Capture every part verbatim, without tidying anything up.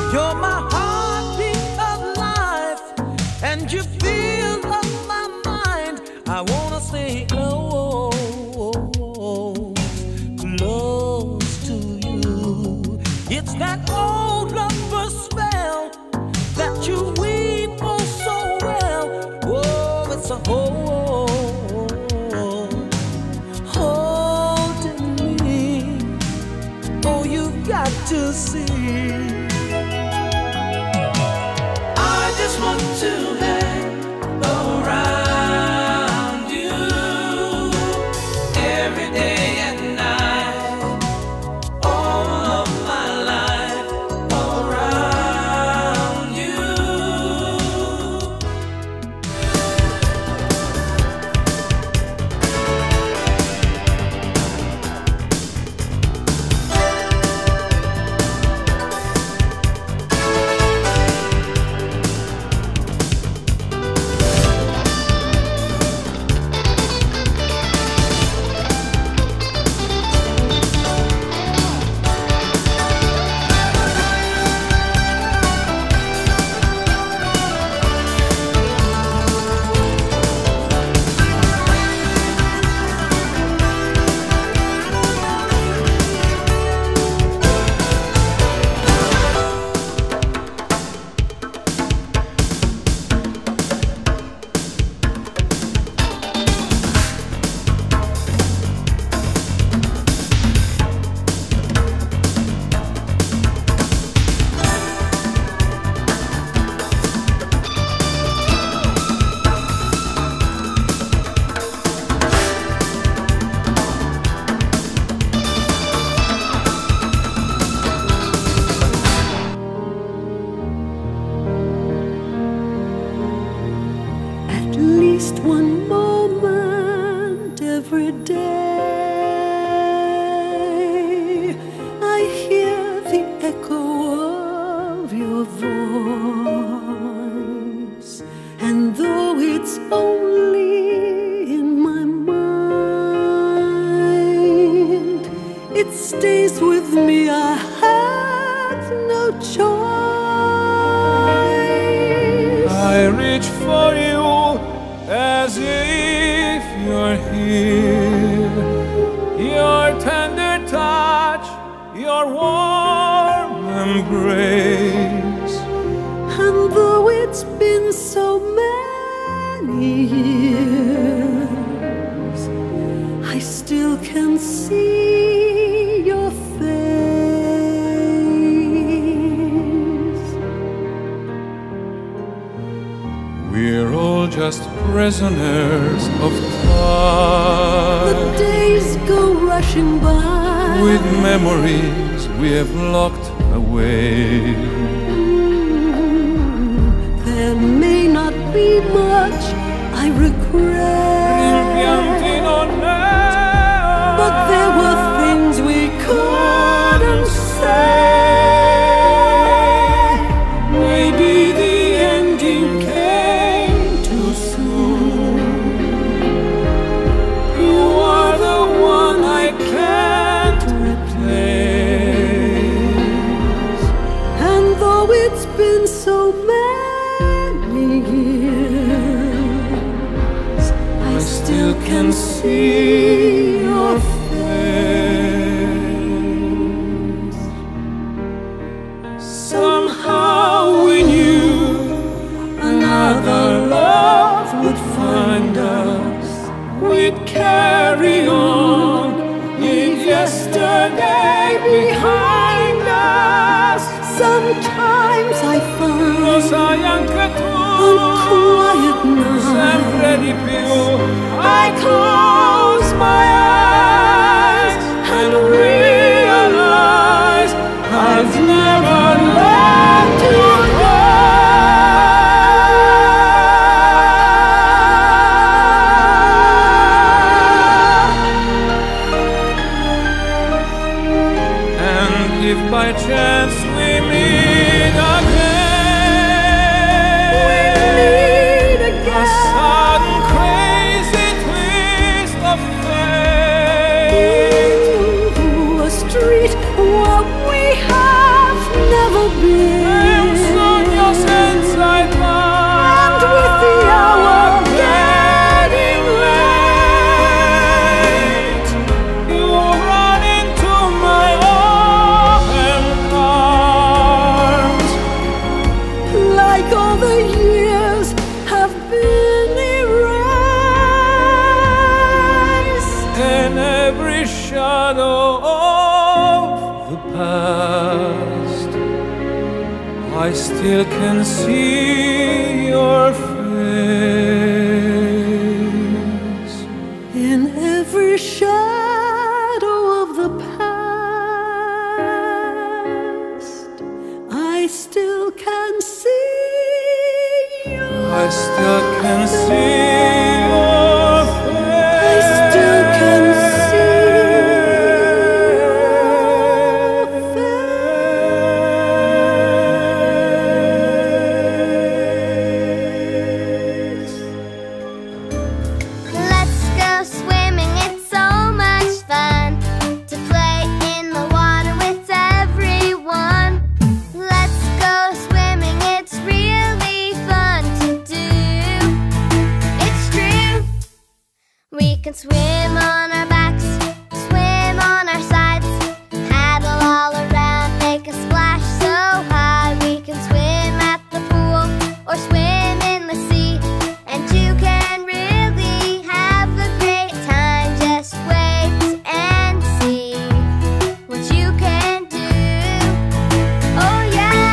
You're my heartbeat of life, and you fill up my mind. I wanna stay close, close to you. It's that old lover spell that you weave oh so well. Oh, it's a hold, holding me. Oh, you've got to see. I just want to hang around you every day and night, all of my life around you. At least one moment every day, I hear the echo of your voice, and though it's only in my mind, it stays with me. I have no choice. I reach for you as if you're here. Your tender touch, your warm embrace. And though it's been so many years, I still can see your face. We're all just prisoners of The time, days go rushing by with memories we have locked away. There may not be much I regret, but there were things we couldn't say. Maybe the ending came too soon. You are the one I can't replace. And though it's been so many years, I still can see your face. Somehow we knew another love would find us. We'd carry on, leave yesterday behind us. Sometimes I find on quiet nights I close my eyes and realize I've never let you go. And if by chance we meet again, We meet a again. sudden crazy twist of fate. Ooh, a street where we have never been. I still can see your face. In every shadow of the past, I still can see your I still can see your face. I still can see your face. Let's go swimming, it's so much fun to play in the water with everyone. Let's go swimming, it's really fun to do. It's true. We can swim on our backs, swim on our sides, paddle all around, make a splash so high. We can swim at the pool or swim in the sea, and you can really have a great time. Just wait and see what you can do. Oh yeah!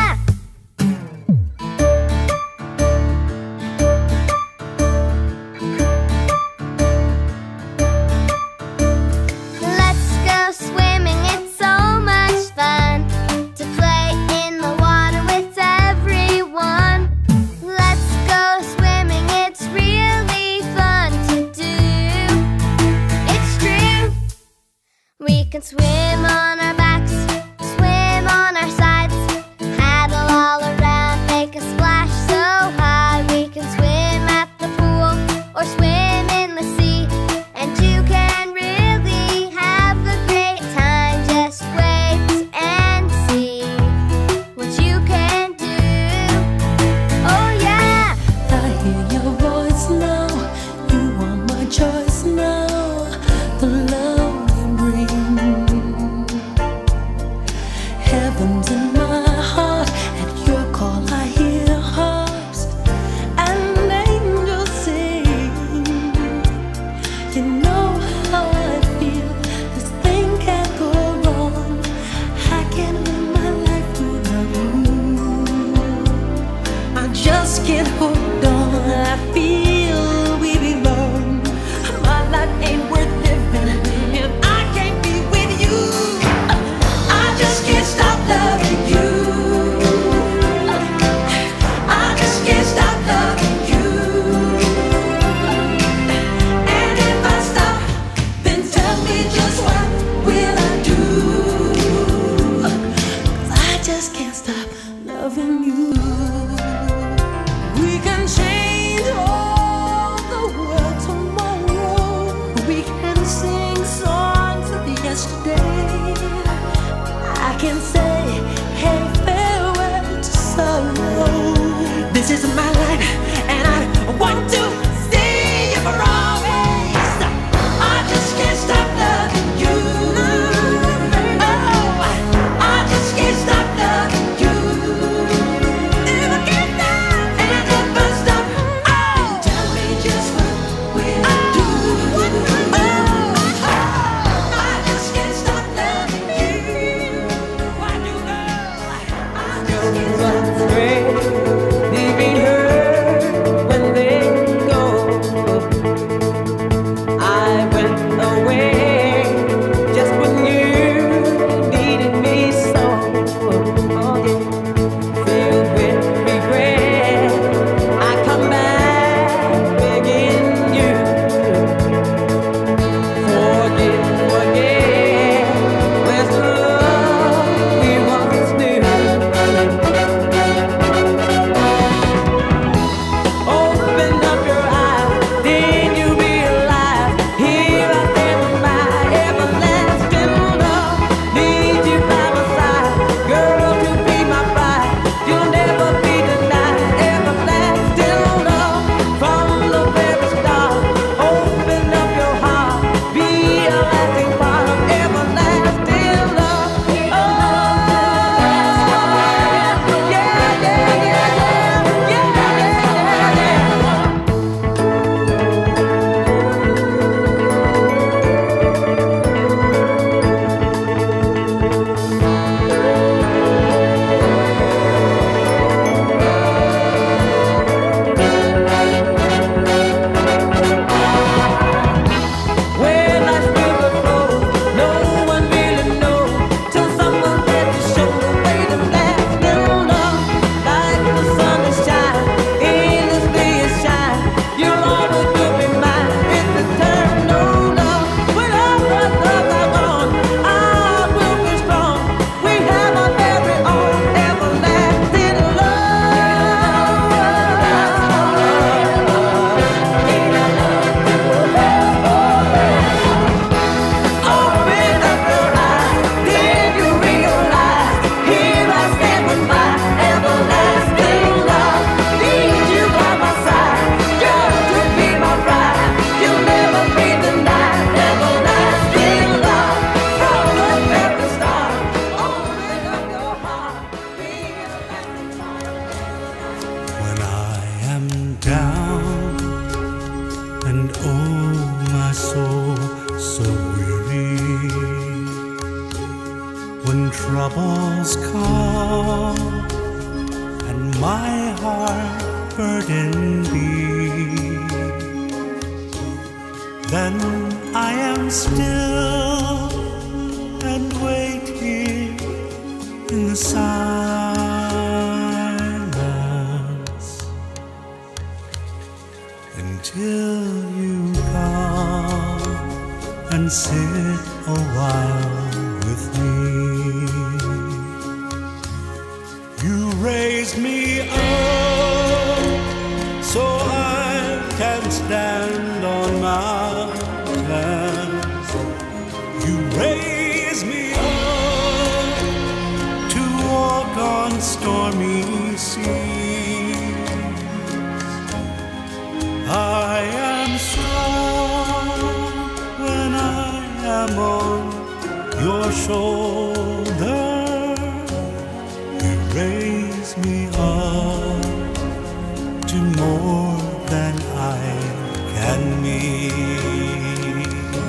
Let's go swimming, it's so much fun to play in the water with everyone. Let's go swimming, it's really fun to do. It's true. We can swim on our backs, swim on our sides, paddle all around, make a splash so high. We can swim at the pool or swim in the sea, and you can really have a great time. Just wait and see what you can do. Oh yeah! I hear your voice now. You are my choice now. The love you bring, heaven's in my heart. At your call I hear harps and angels sing. You know how I feel. This thing can't go wrong. I can't live my life without you. I just can't hold on. I feel we belong. My life ain't worth living, and I can't be with you. I just can't stop loving you. I just can't stop loving you. And if I stop, then tell me just what will I do? 'Cause I just can't stop loving you. We can change all the world tomorrow. We can sing songs of yesterday. I can say, hey, farewell to sorrow. This is my life, and I want to see you for always. I just can't stop loving you. Oh, I just can't stop loving you. down, and oh, my soul so weary. When troubles come and my heart burdened be, then I am still and wait here in the silence until you come and sit a while with me. You raised me up so I can stand on mountains. You raised me up to walk on stormy seas. I am strong when I am on your shoulder. You raise me up to more than I can meet.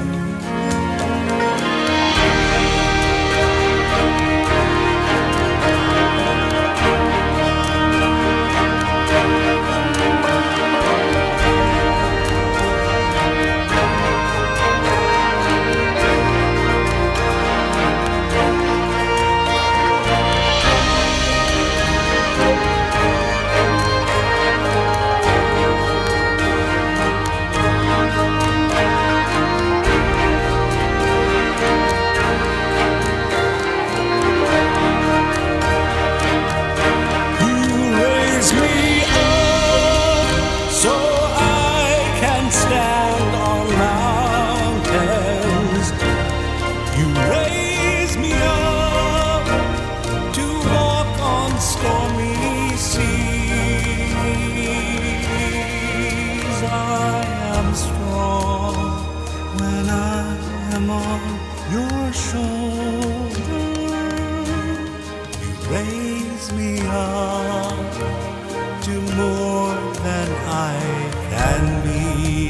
Your shoulder, you raise me up to more than I can be.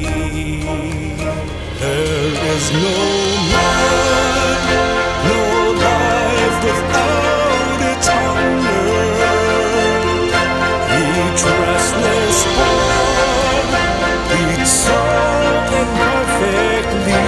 There is no life, no life without its hunger. Each restless heart beats so imperfectly.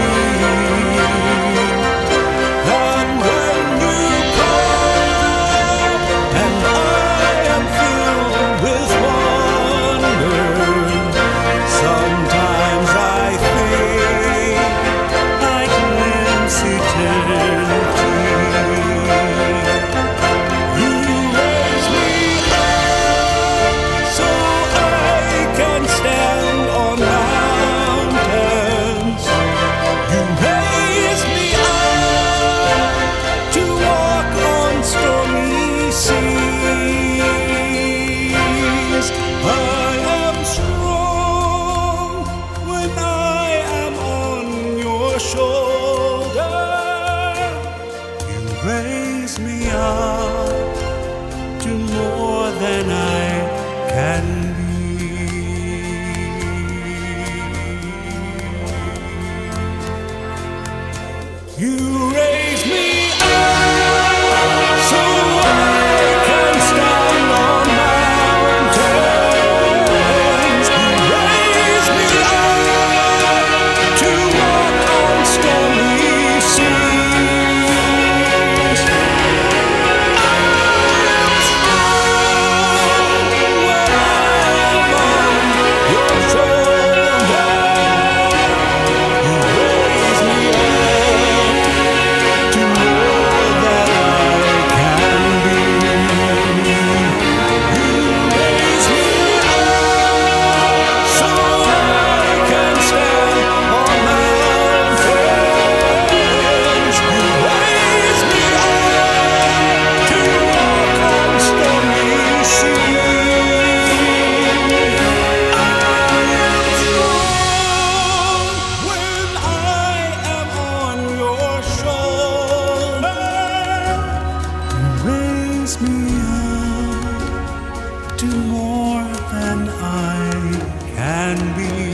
Raise me up to more than I can be. You raise me up so I can stand on mountains. You raise me up to walk on stormy seas. Me up to more than I and be